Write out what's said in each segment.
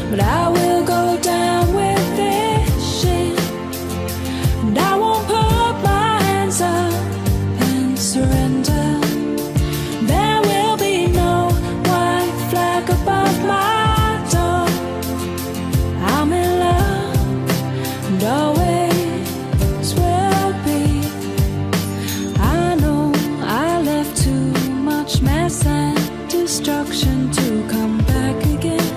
but I will go down with this shit, and I won't put my hands up and surrender. There will be no white flag above my door. I'm in love and always will be. I know I left too much mess and destruction to come back again,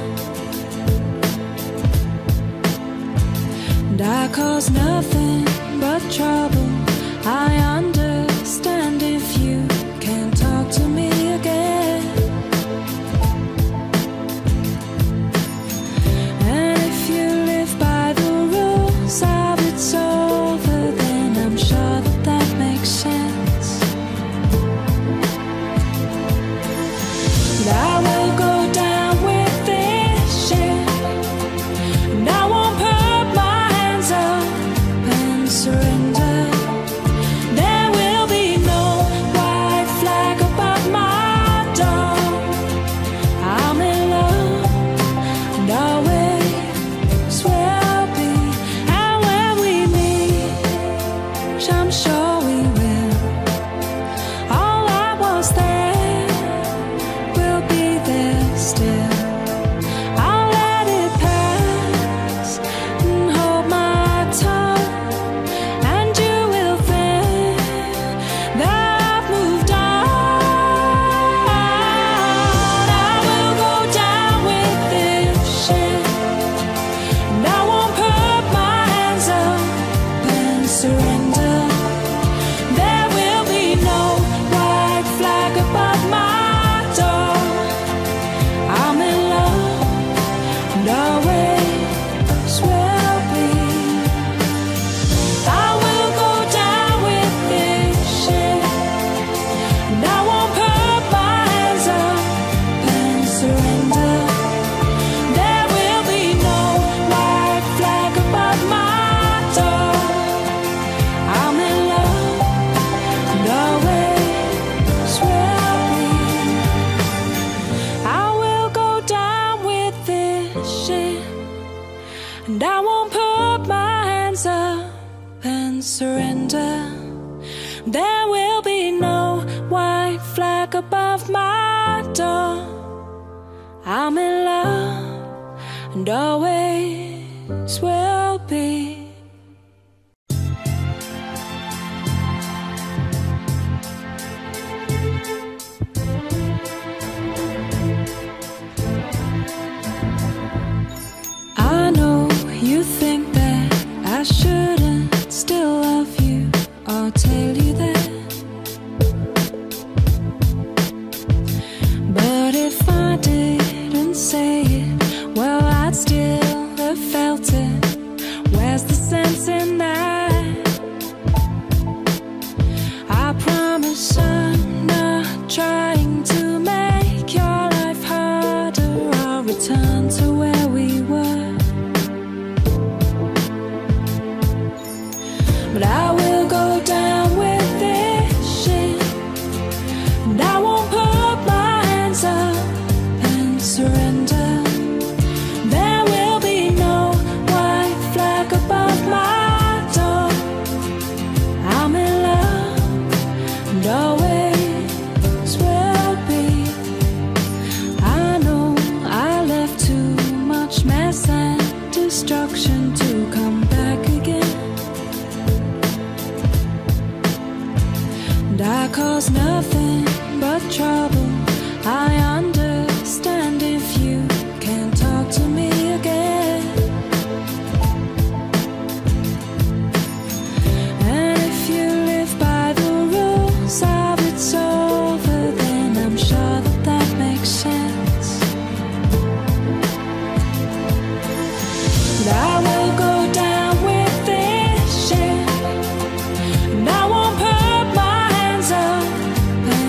and I cause nothing but trouble. I understand if you can't talk to me again, and if you live by the rules of it's over, then I'm sure that that makes sense. But I will go down with this shit, and I won't put my hands up and surrender. There will be no white flag above my door. I'm in love and always will be. And when we meet, which I'm sure we will, all I was there will be there still. I'll let it pass and hold my tongue, and you will think that I've moved on. I will go down with this shit, and I won't put my hands up and surrender. There will be no white flag above my door. I'm in love and always will be. I will go down with this shit, and I won't put my hands up and surrender. There will be no white flag above my door. I'm in love and always will be. I will go down with this shit, and I won't put my hands up and surrender. There will be no white flag above my door. I'm in love and always will be. I know you think that I shouldn't still love you or tell you that, but if I didn't say it, well, I'd still have felt it. Where's the sense in that? I promise I'm not trying to make your life harder. I'll return to where we were. But I will go down with this shit, and I won't put my hands up and surrender. There will be no white flag above my door. I'm in love and always will be. I know I left too much mess and destruction to come back again, and I cause nothing but trouble. I understand if you can't talk to me again, and if you live by the rules of it's over, then I'm sure that that makes sense. But I will go down with this shit, and I won't put my hands up and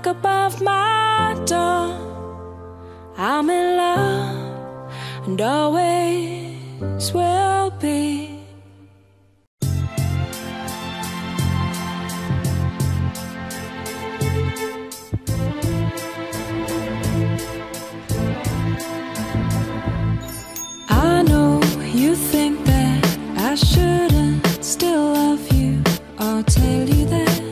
flag above my door. I'm in love and always will be. I know you think that I shouldn't still love you or tell you that,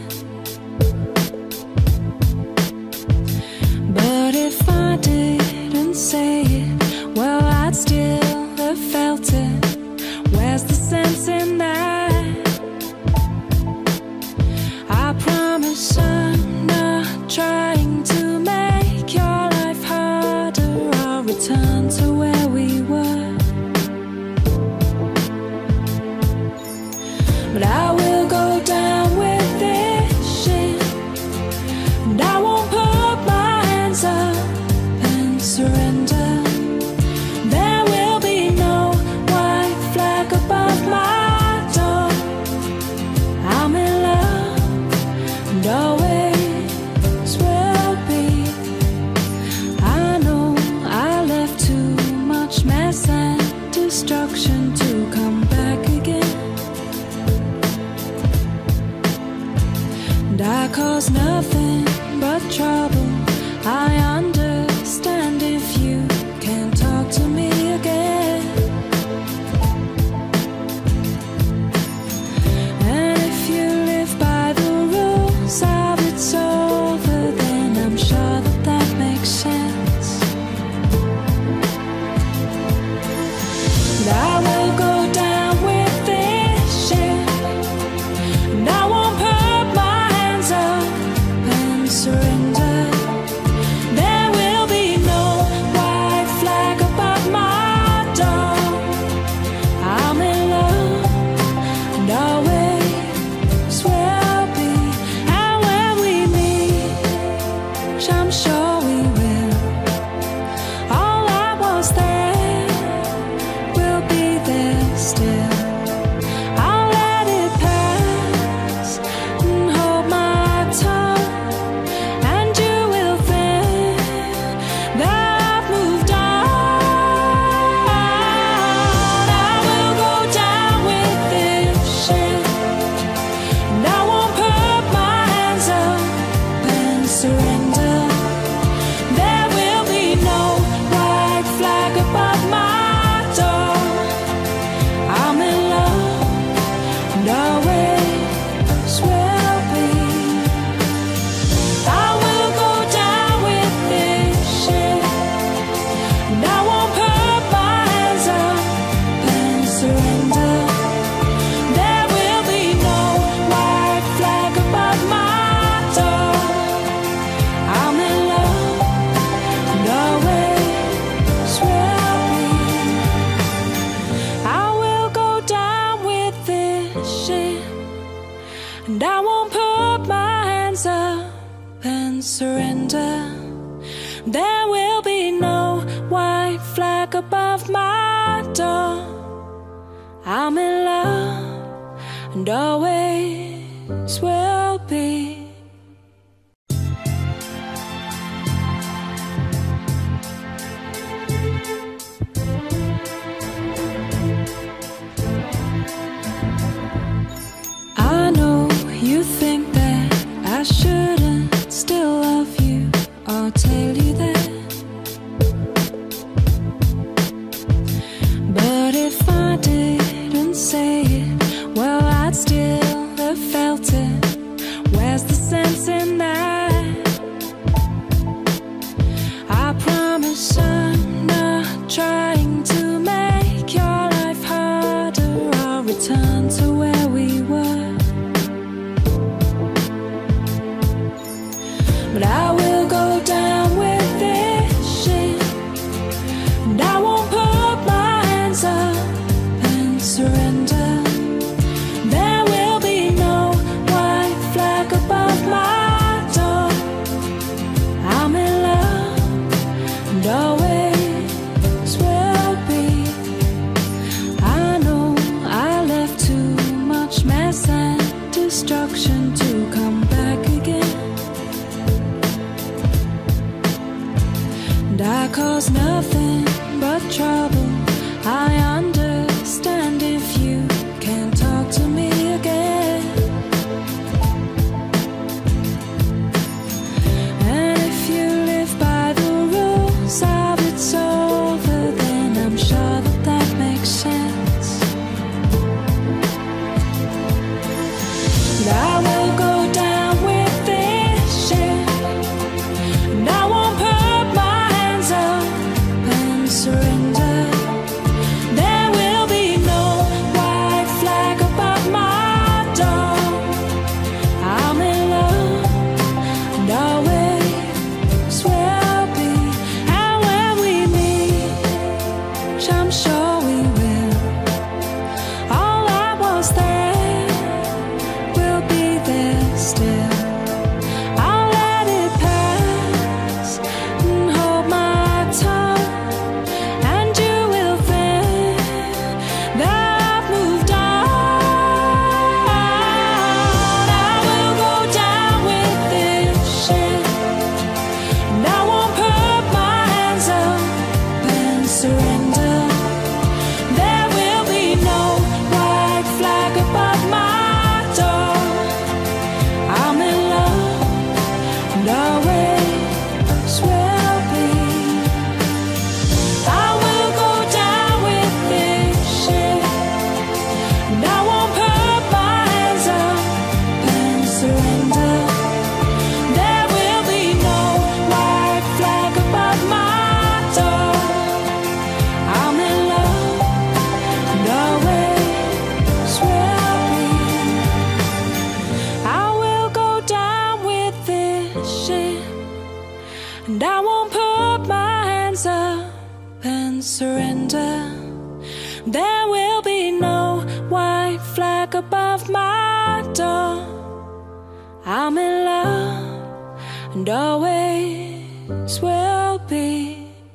but if I didn't say it, well, I'd still have felt it. Where's the sense in that? I promise I'm not trying to make your life harder. I'll return to where we were. But I will go down with this shit, and I won't put my hands up and surrender. There will be no white flag above my door. I'm in love and always will be. I know I left too much mess and destruction to come back again. And I cause nothing but trouble. I understand if you can't talk to me again. And if you live by the rules of it's over, then I'm sure that that makes sense. And I will go down with this shit, and I won't put my hands up and surrender. There will be no white flag above my door. I'm in love and always will be. And when we meet, which I'm sure we will, all that was there will be there still. I'll let it pass and hold my tongue, and you will think that I've moved on. I will go down with this shit, and I won't put my hands up and surrender. There will be no white flag above my door. I'm in love and always will be. I will go down with this shit, and I won't put my hands up and surrender. There will be no white flag above my door. I'm in love and always will be. I will go down with this shit, and I won't put my hands up and surrender. There will be no white flag above my door. I'm in love and always will be. I know you think that I shouldn't still love you or tell you that, but if I didn't say it, well, I'd still have felt it. Where's the sense in that? I promise I'm not trying to make your life harder. I'll return to where we were. But I will go down with this shit, and I won't put my hands up and surrender. There will be no white flag above my door. I'm in love and always will be. I know I left too much mess and destruction to come back again. and I cause nothing but trouble. I understand if you can't talk to me again. And if you live by the rules of it's over, then I'm sure that that makes sense. And I will go down with this ship, and I won't put my hands up and surrender. There will be no white flag above my door. I'm in love, and always will be. And when we meet, which I'm sure we will, all that was there will be there still. I'll let it pass and hold my tongue, and you will think that I've moved on. I will go down with this ship, and I won't put my hands up and surrender. There will be no white flag above my door. I'm in love, and always will be. I will go down with this ship, and I won't put my hands up and surrender. There will be no white flag above my door. I'm in love, and always will be. I will go down with this ship, and I won't put my hands up and surrender. There will be no white flag above my door. I'm in love, and always will be.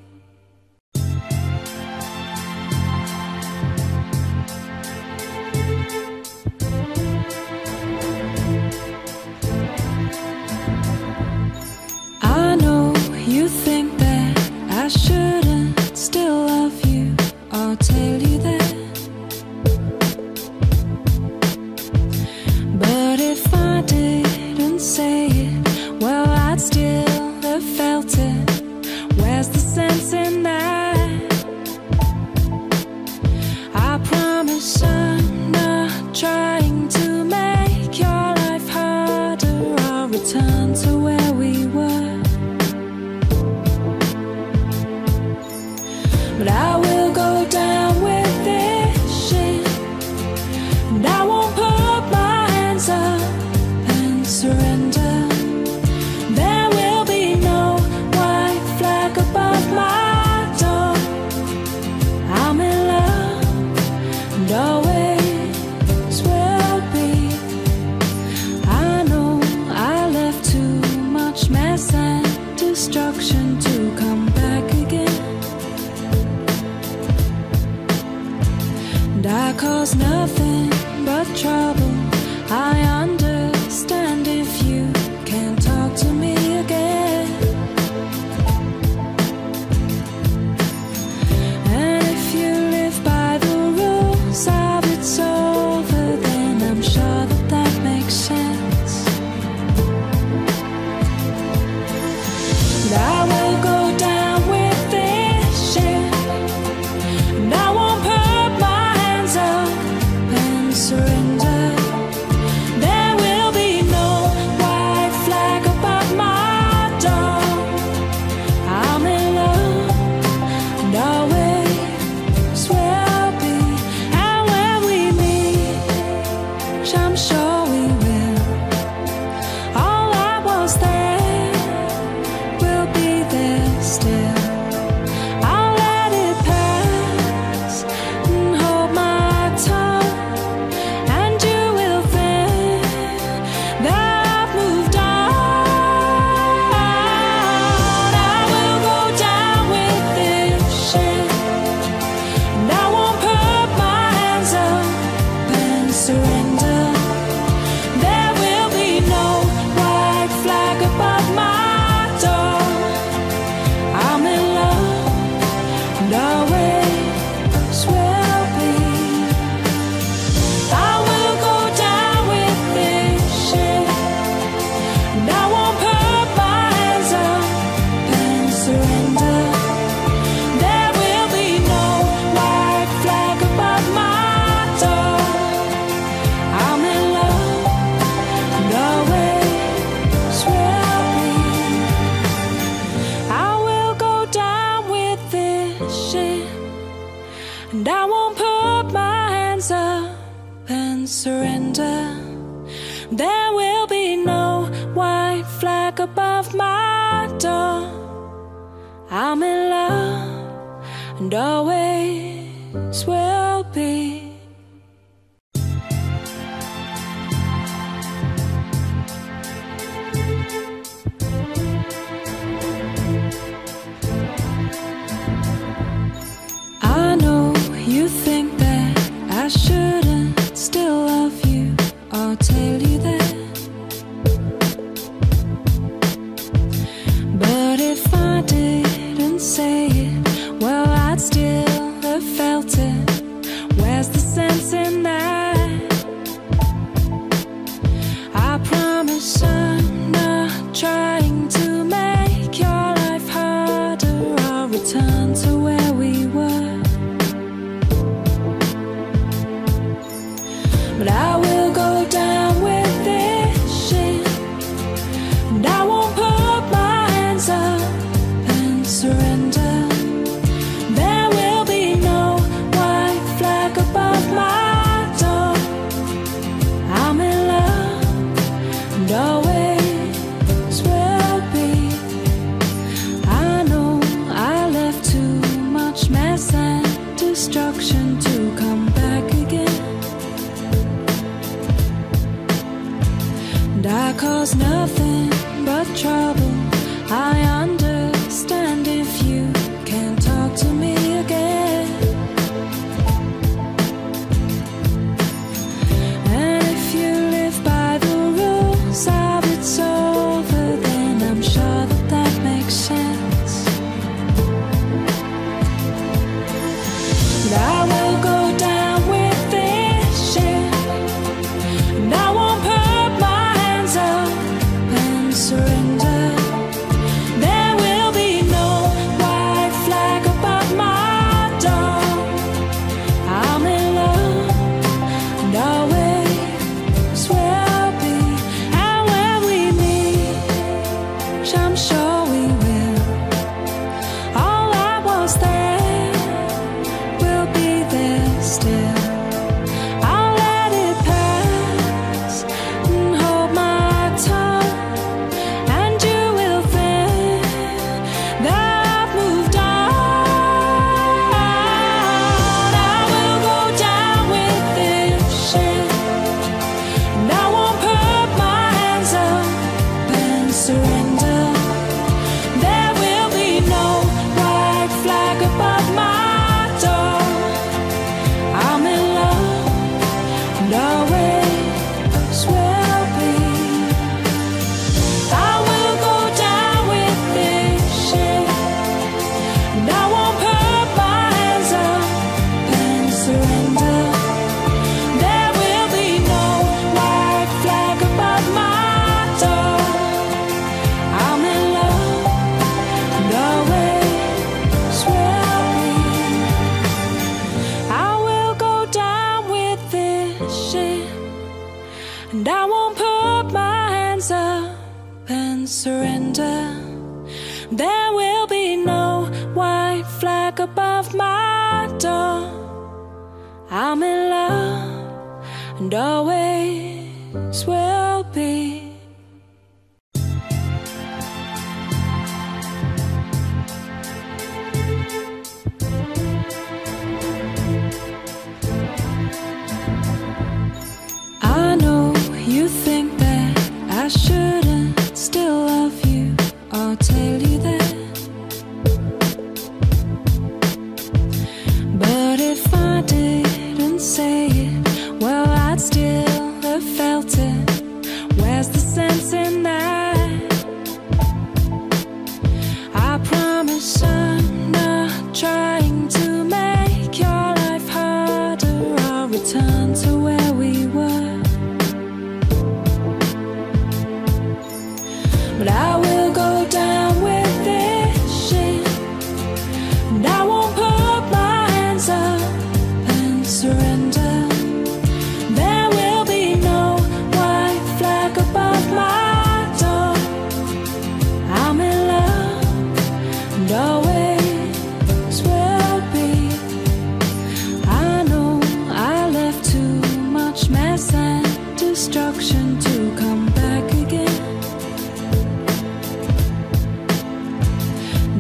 I know you think that I shouldn't still love you or tell you that, but if I didn't say it, well, I'd still have felt it. Where's the sense in that? I promise I'm not trying to make your life harder or return to where we were. But I will go down with this ship, and I won't put my hands up and surrender. There will be no white flag above my door. I'm in love, and always will be. I know I left too much mess and destruction to come back again. And I cause nothing but trouble. I understand if you can't talk to me again. And if you live by the rules of it's over, then I'm sure that that makes sense. And I will go down with this ship, and I won't put my hands up and surrender. There will surrender. There will be no white flag above my door. I'm in love and always will be. I know you think that I shouldn't still love you or tell you that, but if I didn't say it, well, I'd still have felt it. Where's the sense in that? I promise I'm not trying to make your life harder. I'll return to where we were. But I will go down with this shit, and I won't put my hands up and surrender. There will be no white flag above my door. I'm in love and always will be. I know I left too much mess and destruction to come back again. And I cause nothing but trouble. I understand if you can't talk to me again. And if you live by the rules of it's over, then I'm sure that that makes sense. But I will go down with this shit, and I won't put my hands up and surrender. There will be no white flag above my door. I'm in love and always will be. And when we meet, I'm sure we will, all that was there will be there still. I'll let it pass and hold my tongue, and you will think that I've moved on. I will go down with this shit, and I won't put my hands up and surrender. There will be no white flag above my door. I'm in love and always will be. I will go down with this shit, and I won't put my hands up and surrender. There will be no white flag above my door. I'm in love and always will be. I will go down with this shit, and I won't put my hands up and surrender. There will be no white flag above my door. I'm in love and always will be. I know you think that I shouldn't still love you or tell you that, but if I didn't say it, well, I'd still have felt it. Where's the sense in that? I promise I'm not trying to make your life harder. I'll return to where we were. But I will go down with this shit, and I won't put my hands up and surrender. There will be no white flag above my door. I'm in love and always will be. I know I left too much mess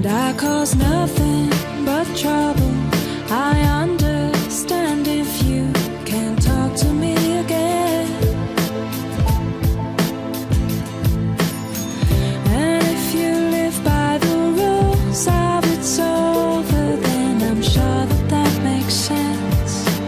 and I cause nothing but trouble. I understand if you can't talk to me again. And if you live by the rules of it's over, then I'm sure that that makes sense.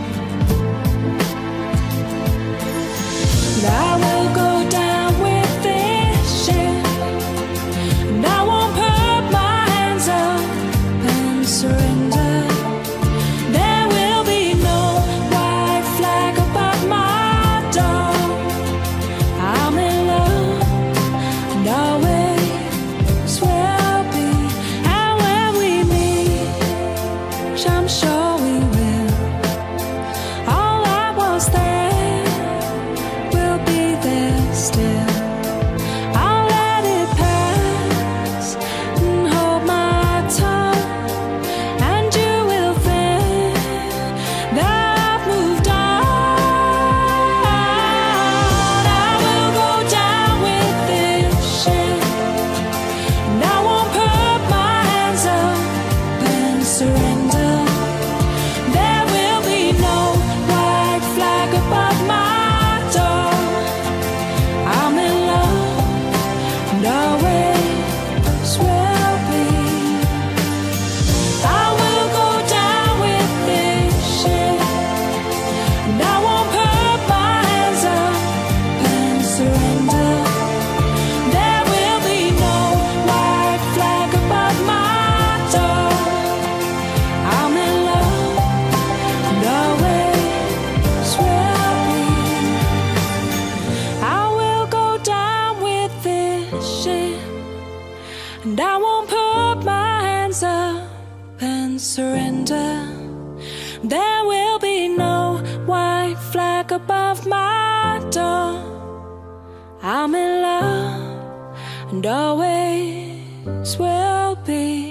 But I will go down with this ship, and I won't put my hands up and surrender. There will be no white flag above my door. I'm in love, and always will be. And when we meet, I'm sure we will. All that was there will be there still. I'll let it pass and hold my tongue, and you will think that I've moved on. I will go down with this ship, and I won't put my hands up and surrender. There will be no white flag above my door. I'm in love, and always will be. I will go down with this ship, and I won't put my hands up and surrender. There will be no white flag above my door. I'm in love, and always will be. I will go down with this ship, and I won't put my hands up and surrender. There will be no white flag above my door. I'm in love, and always will be.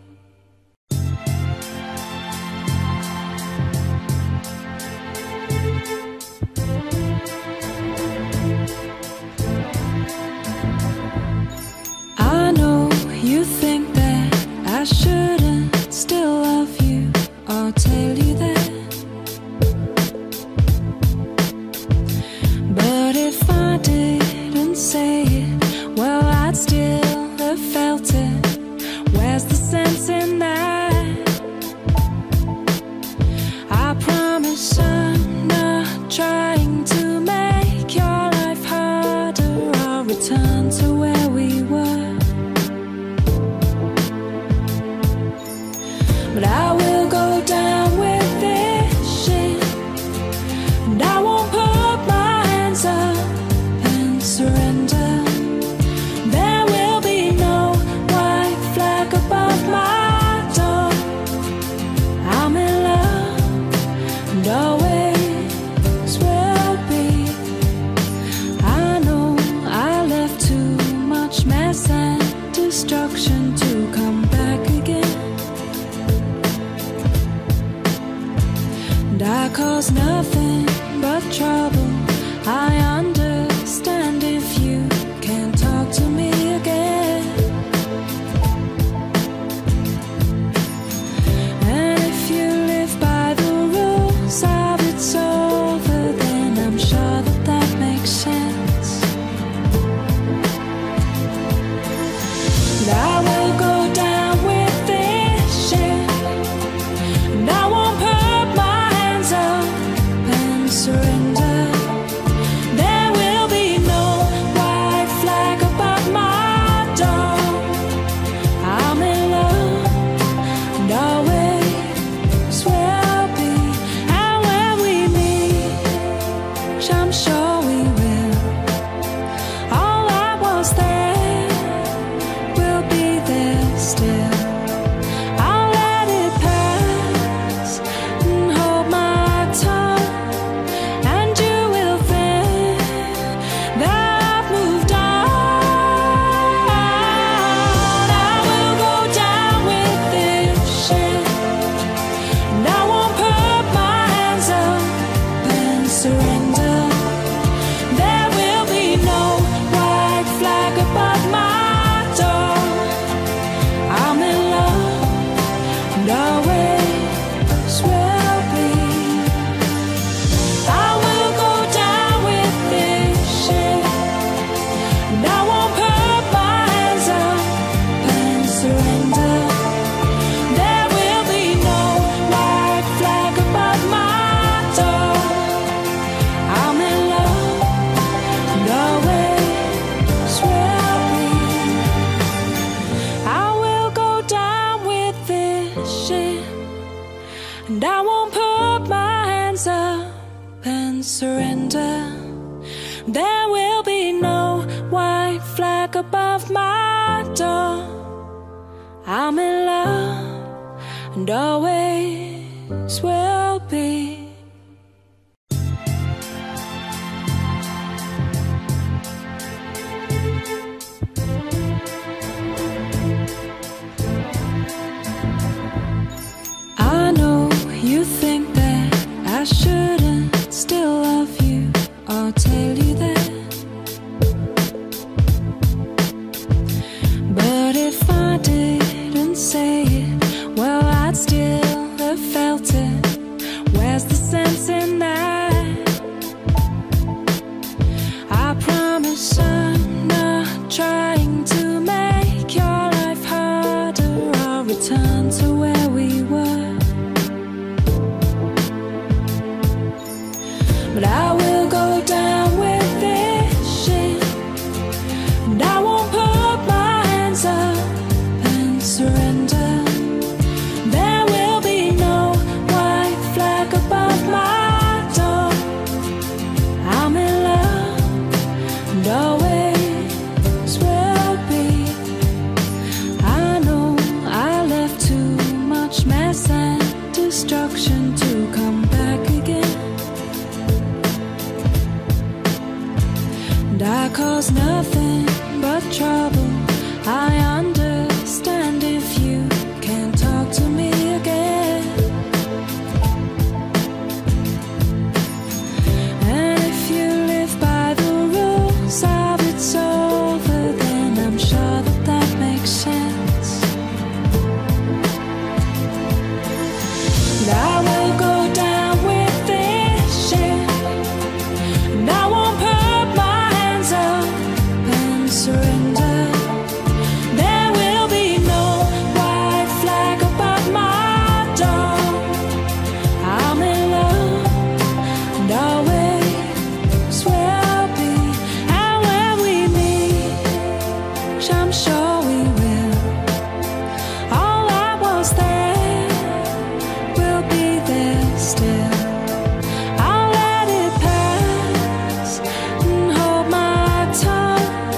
I know you think that I shouldn't still love you or tell you that. But if I didn't say it, well, I'd still have felt it. Where's the sense in that? I promise I'm not trying to make your life harder. I'll return to where we were. But I will go down with this ship, and I won't put my hands up and surrender. There will be no white flag above my door. I'm in love, and always will be. I know I left too much mess and destruction to come back again. And I cause nothing but trouble. I understand if you can't talk to me again. And if you live by the rules of it's over, then I'm sure that that makes sense. But I will go down with this ship, and I won't put my hands up and surrender. surrender. There will be no white flag above my door. I'm in love and always will be. I know you think that I shouldn't still love you or tell you that, but if I didn't say it, well, I'd still have felt it. Where's the sense in that? I promise I'm not trying to make your life harder. I'll return to where we were. But I will go down with this shit, and I won't put my hands up and surrender. There will be no white flag above my door. I'm in love and always will be. I know I left too much mess and destruction to come back again. I cause nothing but trouble. I understand if you can't talk to me again. And if you live by the rules of it's over, then I'm sure that that makes sense. But I will go down with this shit, and I won't put my surrender. There will be no white flag above my door. I'm in love and always will be. And when we meet, which I'm sure we will, all that was there will be there still. I'll let it pass and hold my tongue.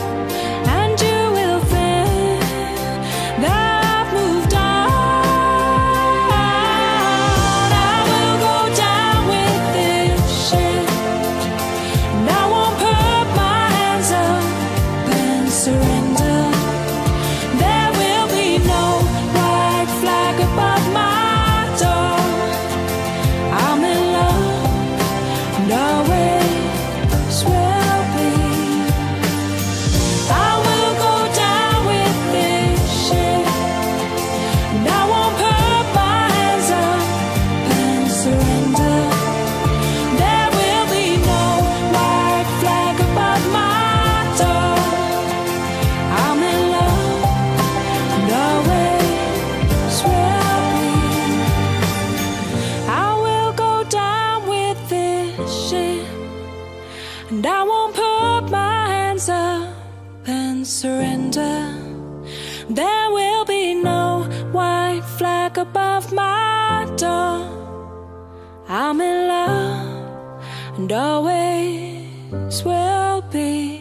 And I won't put my hands up and surrender. There will be no white flag above my door. I'm in love and always will be.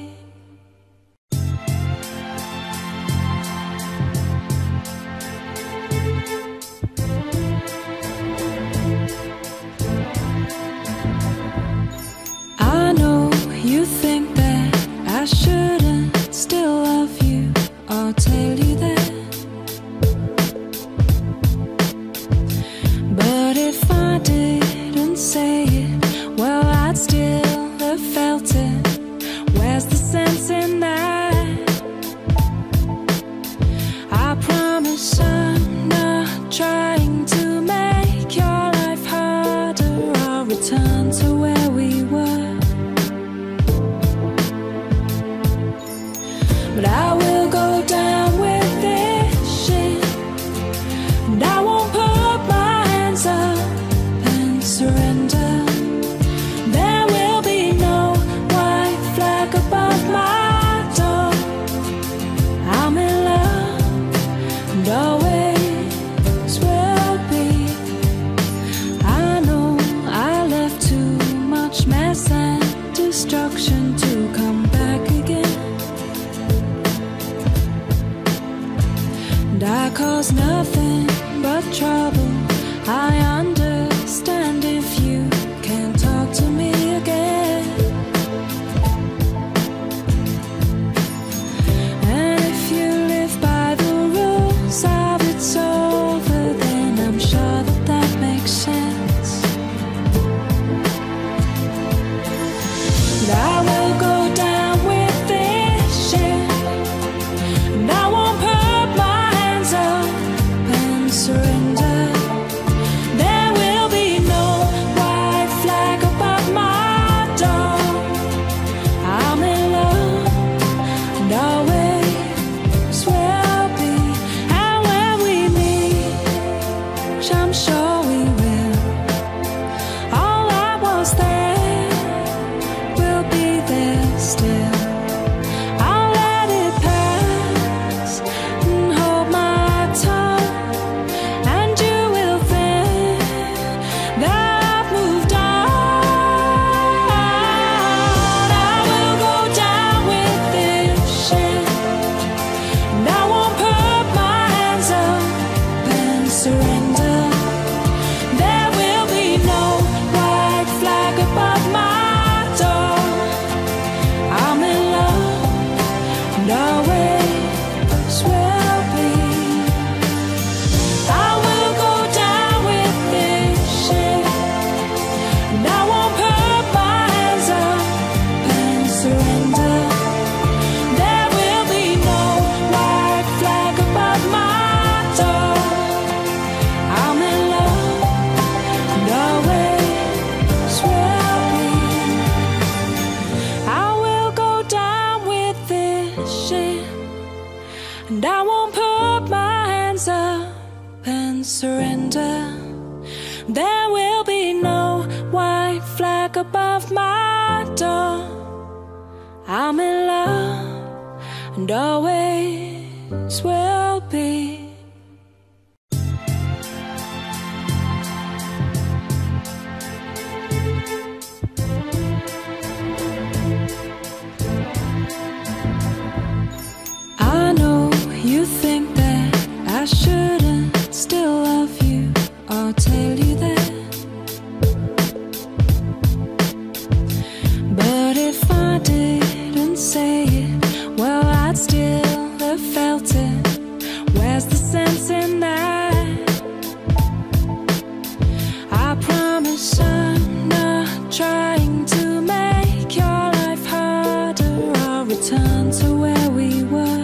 I know you think that I shouldn't still love you or tell you that, but if I didn't say it, well, I'd still have felt it. Where's and I cause nothing but trouble. I understand if you can't talk to me again. And if you live by the rules of it's over, then I'm sure that that makes sense. But I will go down with this ship, and I won't put my hands up and surrender. There will be no white flag above my door. I'm in love, and always will be. And when we meet, which I'm sure we will, all I was there will be there still. I'll let it pass and hold my tongue, and you will think that I've moved on. I will go down with this ship, and I won't put my hands up and surrender. There will be no white flag above my door. I'm in love, and always will be. I will go down with this ship, and I won't put my hands up and surrender. There will be no white flag above my door. I'm in love, and always will be. I will go down with this ship, and I won't put my hands up and surrender. There will be no white flag above my door. I'm in love, and always will be. I know you think that I shouldn't still love you or tell you that. But if I didn't say it, well, I'd still have felt it. Where's the sense in that? I promise I'm not trying to make your life harder. I'll return to where we were.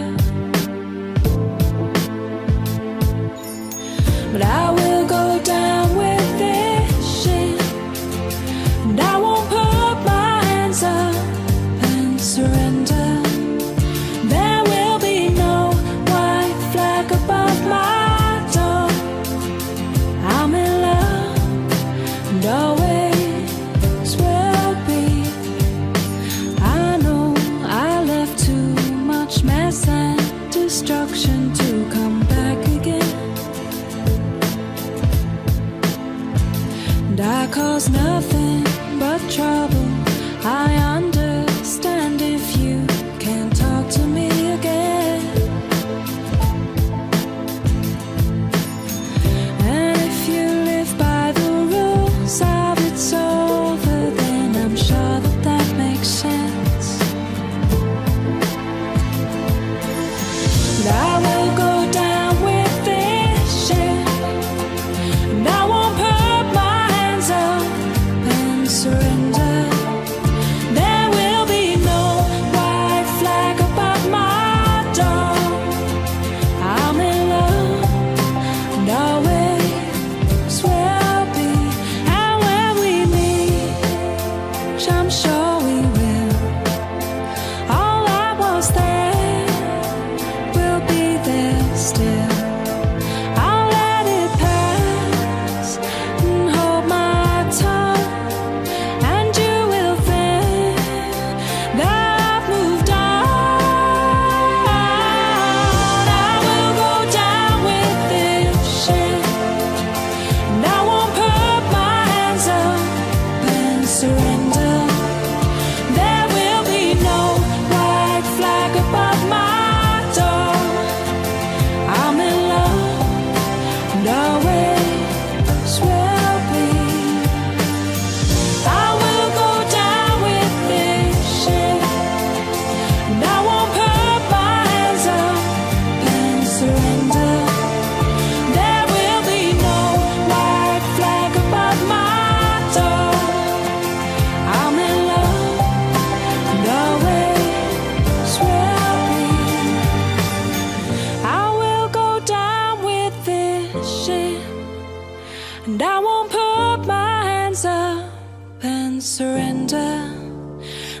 But I will go down with this ship, and I won't put my hands up and surrender. There will be no white flag above my door. I'm in love, and always will be. I know I left too much mess and destruction to come back again.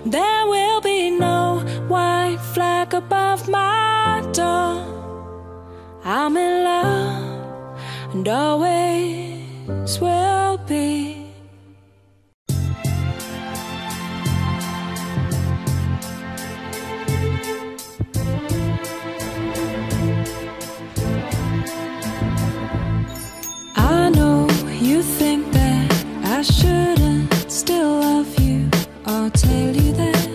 there will be no white flag above my door. I'm in love and always will be. I know you think that I shouldn't still love you or tell you that,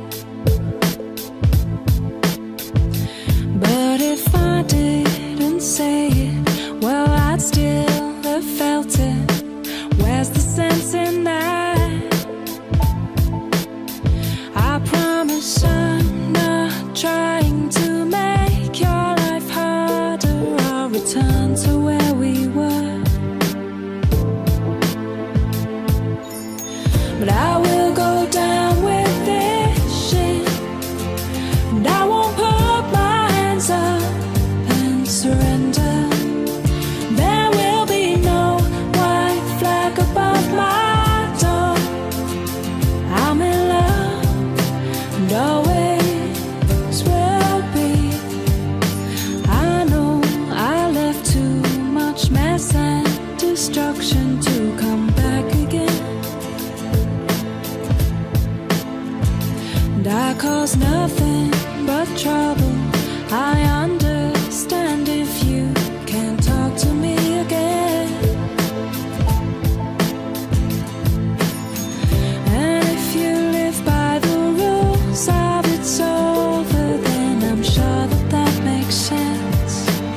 but if I didn't say it, well, I'd still have felt it. Where's the sense in that? I promise I'm not trying to make your life harder. I'll return to where we were. But I will go down with this shit, and I won't put my hands up and surrender. There will be no white flag above my door. I'm in love and always will be. I know I left too much mess and destruction to come back again. And I cause nothing but trouble. I understand if you can't talk to me again. And if you live by the rules of it's over, then I'm sure that that makes sense.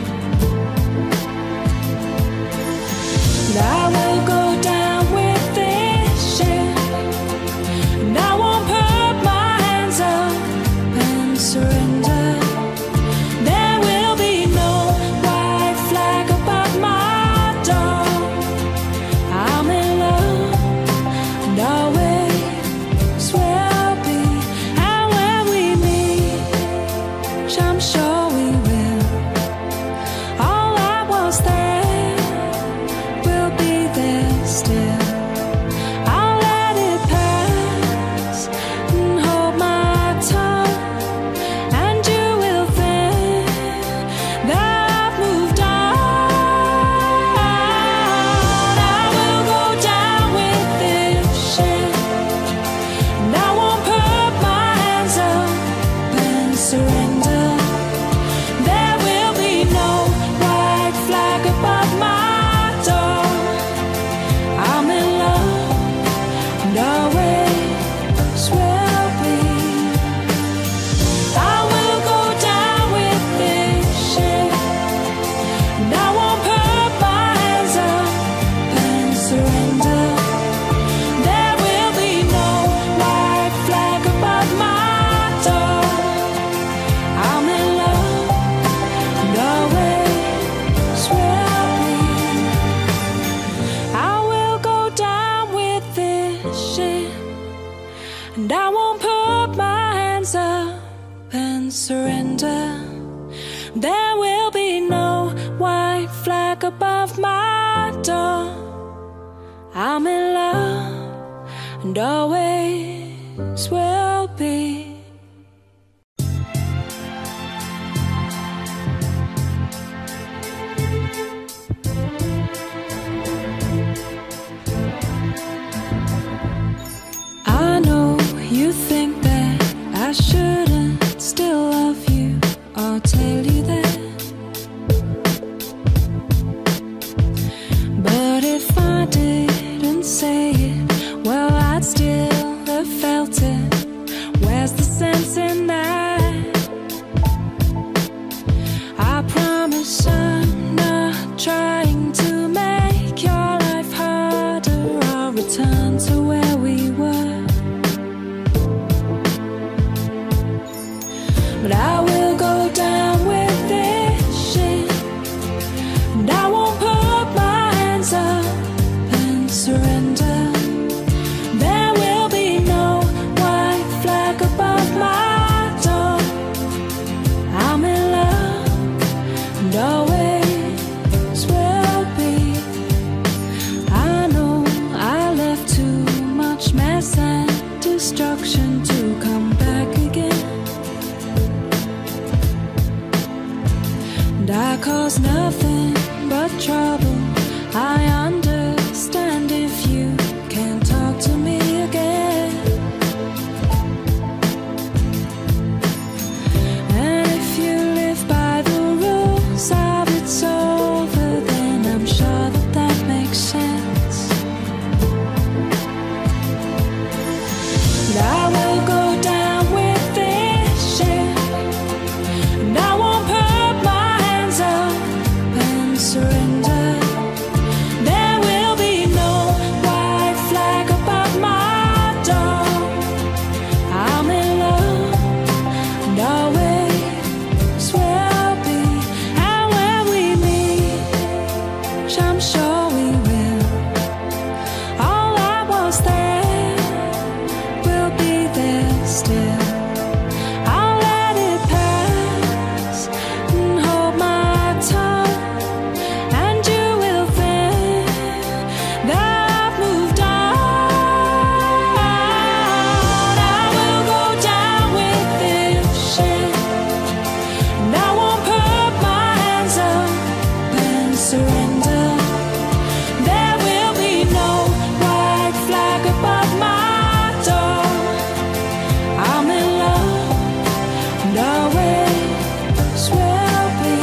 And I will go down with this shit, and I won't put my hands up and surrender. There will be no white flag above my door. I'm in love and always will be. And when we meet, which I'm sure we will, all that was there will be there still. I'll let it pass and hold my tongue, and you will think that I've moved on. I will go down with this shit, and I won't put my hands up and surrender. There will be no white flag above my door. I'm in love and always will be. I will go down with this shit, and I won't put my hands up and surrender. There will be no white flag above my door. I'm in love and always will be. I will go down with this shit, and I won't put my hands up and surrender. There will be no white flag above my door. I'm in love and always will be. I know you think that I shouldn't still love you or tell you that, but if I didn't say it, well, I'd still have felt it. Where's cause nothing but trouble. I understand if you can't talk to me again. And if you live by the rules of it's over, then I'm sure that that makes sense. But I will go down with this ship, and I won't put my hands up and surrender. There will be no white flag above my door. I'm in love, and always will be. And when we meet, which I'm sure we will, all that was there will be there still. I'll let it pass and hold my tongue, and you will think that I've moved on. I will go down with this ship, and I won't put my hands up and surrender. There will be no white flag above my door. I'm in love, and always will be.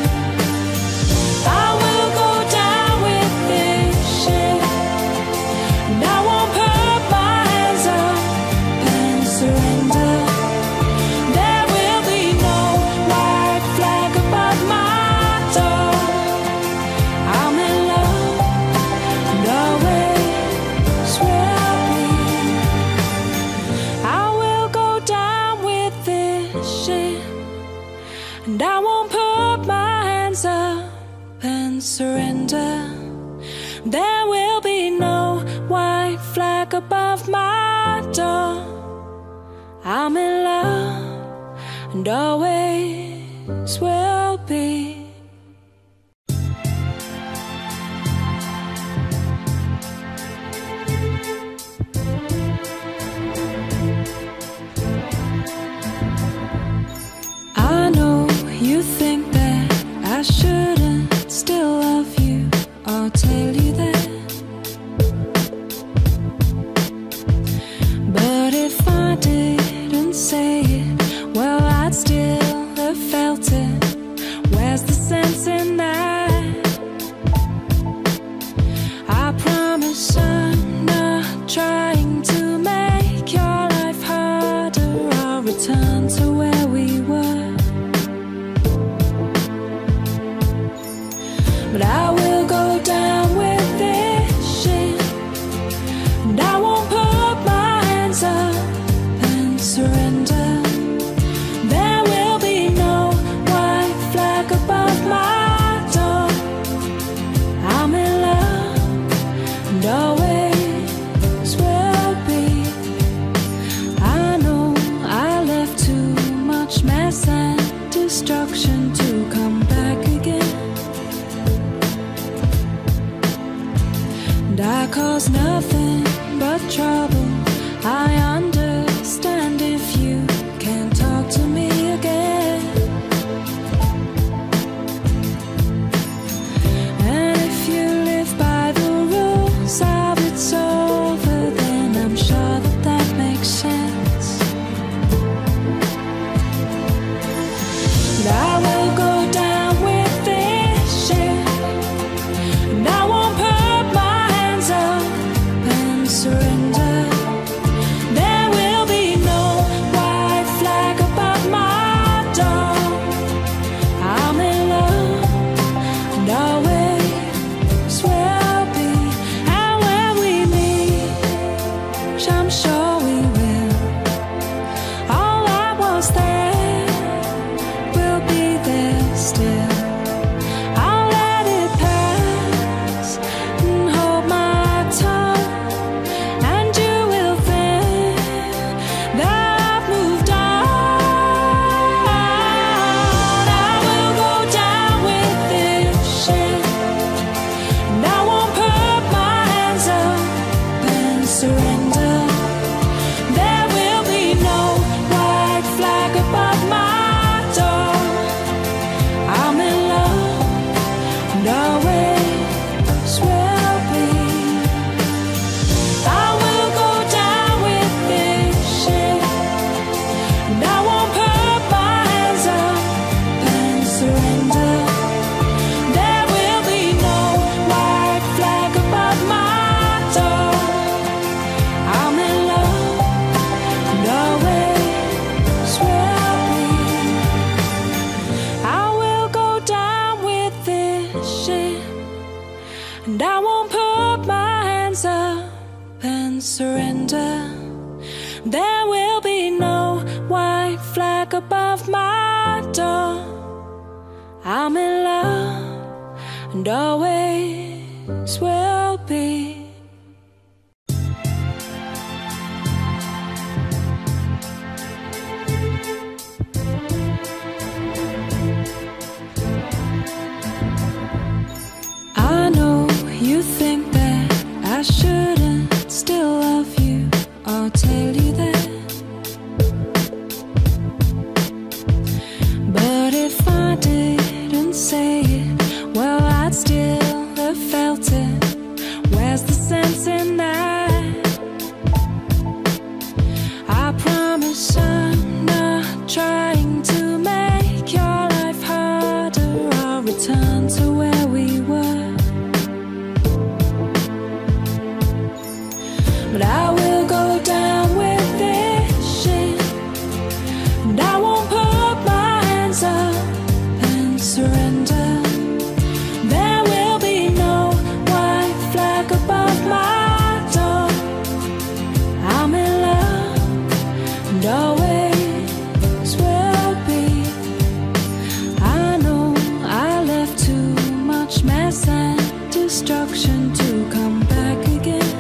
I will go down with this ship, and I won't put my hands up and surrender. There will be no white flag above my door. I'm in love, and always will be. I will go down with this ship, and I won't put my hands up and surrender. There will be no white flag above my door. I'm in love, and always will be. I know you think that I shouldn't still love you or tell you that. But if I didn't say it, well, I'd still have felt it. Where's the sense in that? I promise I'm not trying to make your life harder. I'll return to where we were. But I will go down with this ship, and I won't put my hands up and surrender. There will be no white flag above my door. I'm in love, and always will be. I know I left too much mess and destruction to come back again. And I cause nothing but trouble. I understand if you can't talk to me again. And if you live by the rules of it's over, then I'm sure that that makes sense. But I will go down with this ship, and I won't put my hands up and surrender. and I won't put my hands up and surrender. There will be no white flag above my door. I'm in love and always will be. I know you think that I shouldn't still love you or tell you that, but if I didn't say it, well, I'd still have felt it. Where's the sense in that? I promise I'm not trying to make your life harder. I'll return to where we were. But I will go down with this shit, and I won't put my hands up and surrender. There will be no white flag above my door. I'm in love and always will be. I know I left too much mess and destruction to come back again.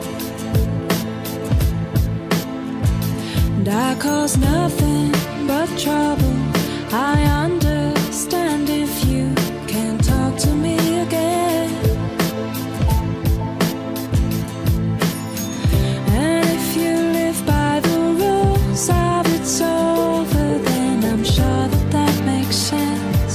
And I cause nothing but trouble. I understand if you can't talk to me again. And if you live by the rules of it's over, then I'm sure that that makes sense.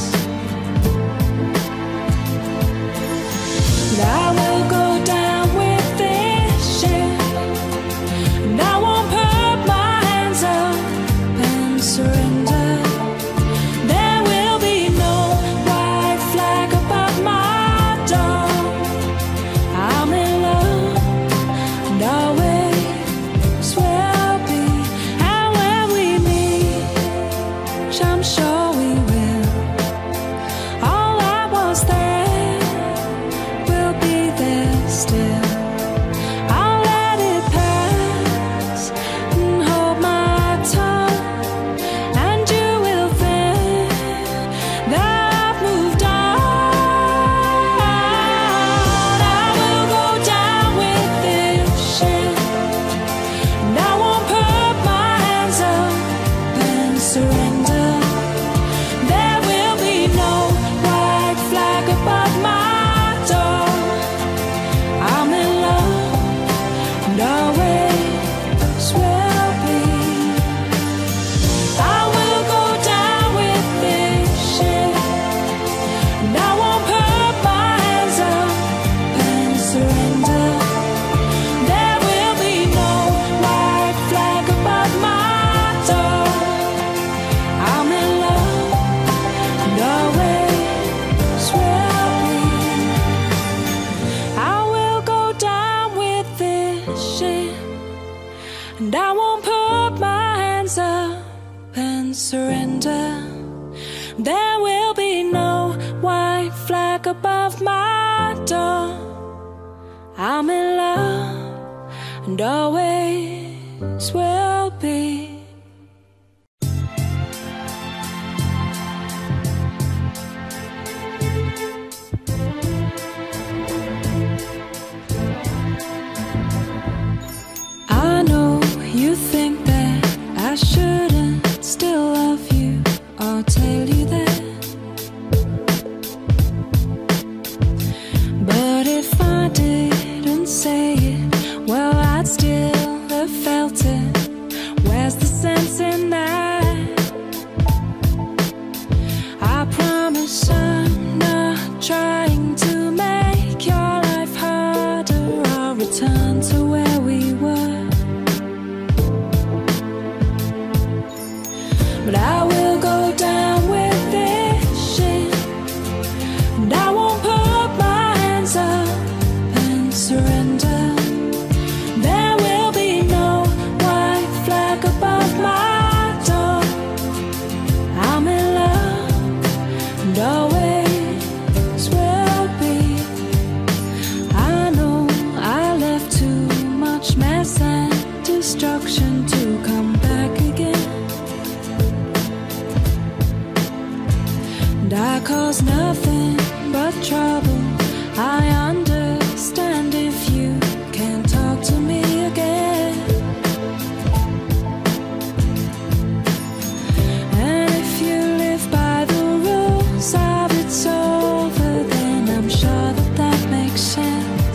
But I will go down with this shit, and I won't put my hands up and surrender. There will be no white flag above my door. I'm in love and always will be. And when we meet, I'm sure we will, all that was there will be there still. I'll let it pass and hold my tongue, and you will think that I've moved on. I will go down with this shit, and I won't put my hands up and surrender. There will be no white flag above my door. I'm in love and always will be. I will go down with this shit, and I won't put my hands up and surrender. There will be no white flag above my door. I'm in love and always will be. I will go down with this shit, and I won't put my hands up and surrender. There will be no white flag above my door. I'm in love and always will be. I know you think that I shouldn't still love you or tell you that, but if I didn't say it, well, I'd still have felt it. Where's the sense in that? I promise I'm not trying to make your life harder. I'll return to where we were. But I will go down with this shit, and I won't put my hands up and surrender. There will be no white flag above my door. I'm in love and always will. destruction to come back again. And I cause nothing but trouble. I understand if you can't talk to me again. And if you live by the rules of it's over, then I'm sure that that makes sense.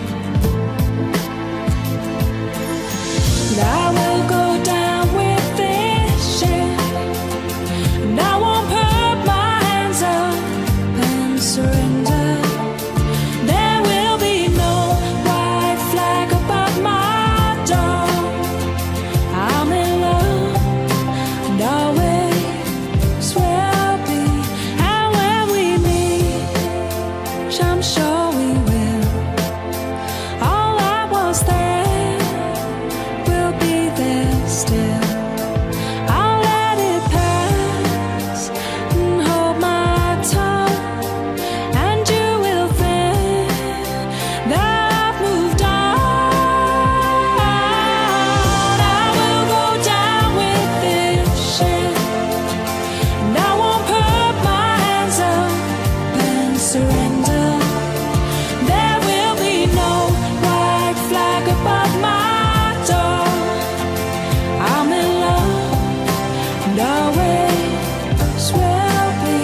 And I will go down with this ship, and I won't put my hands up and surrender. There will be no white flag above my door. I'm in love, and always will be. And when we meet, I'm sure we will. All that was there will be there still. I'll let it pass and hold my tongue, and you will think that I've moved on. I will go down with this ship, and I won't put my hands up and surrender. There will be no white flag above my door. I'm in love, and always will be.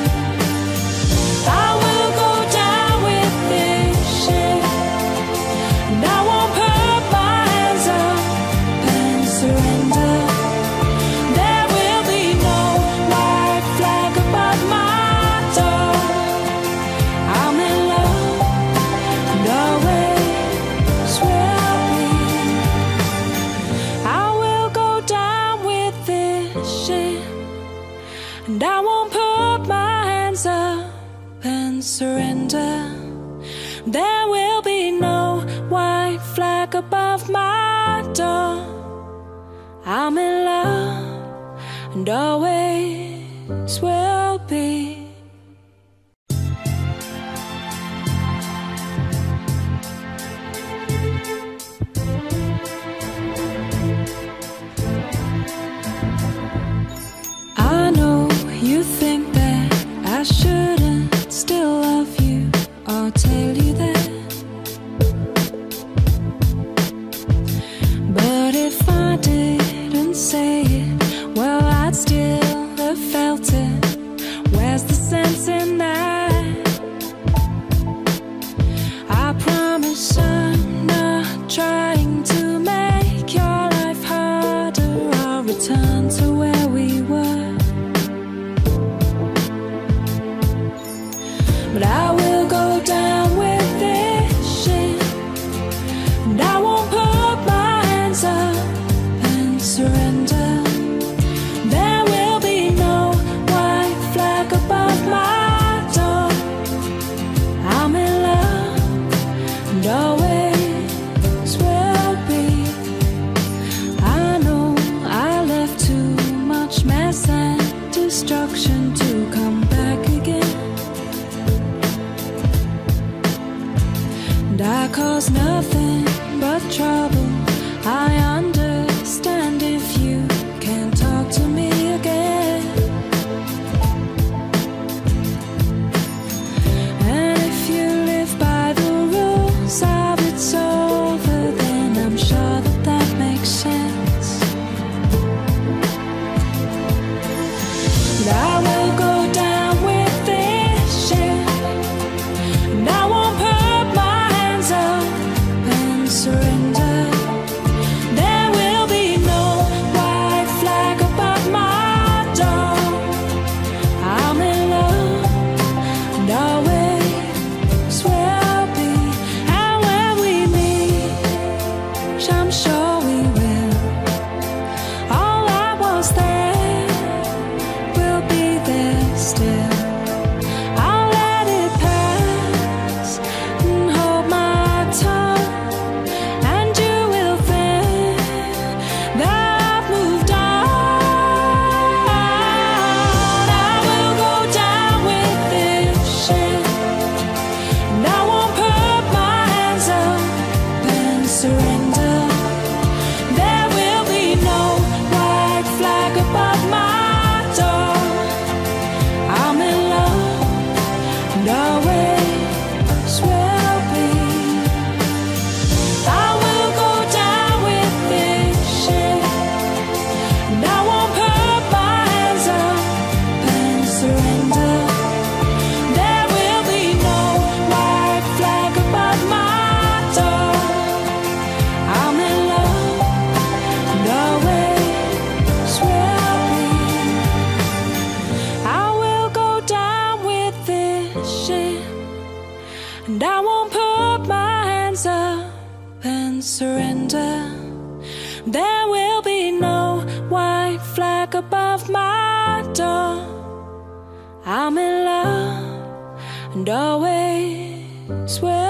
I will go down with this ship, and I won't put my hands up and surrender. There will be no white flag above my door. I'm in love, and always will be. I will go down with this ship, and I won't put my hands up and surrender. There will be no white flag above my door. I'm in love, and always will be. I know you think that I shouldn't still love you or tell you that. But if I didn't say it, well, I'd still have felt it. Where's the sense in that? I promise I'm not trying to make your life harder. I'll return to where we were. But I will go down with this ship, and I won't put my hands up and surrender. There will be no white flag above my door. I'm in love, and always will be. I know I left too much mess and destruction to come back again. And I cause nothing but trouble. I understand if you can't talk to me again. And if you live by the rules of it's over, then I'm sure that that makes sense. And I will go down with this ship, and I won't put my hands up and surrender. There will There will be no white flag above my door. I'm in love and always will.